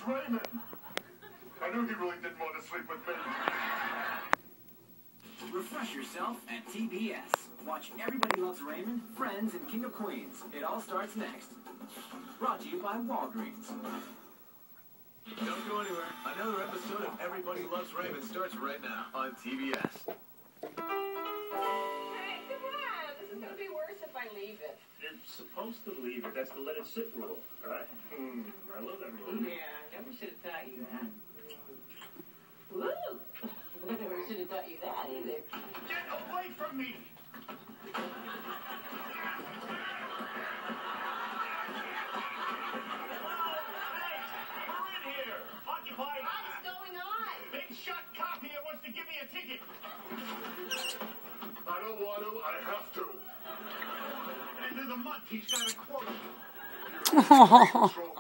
Raymond. I knew he really didn't want to sleep with me. Refresh yourself at TBS. Watch Everybody Loves Raymond, Friends, and King of Queens. It all starts next. Brought to you by Walgreens. Don't go anywhere. Another episode of Everybody Loves Raymond starts right now on TBS. Hey, come on. This is going to be worse if I leave it. You're supposed to leave it. That's the let it sit rule, right? I love that rule. Yeah, never should have taught you that. Woo! Never should have taught you that either. Get away from me! What is going on? Big shot cop here wants to give me a ticket. I don't want to. I have to. Into the mutt. He's got a quota.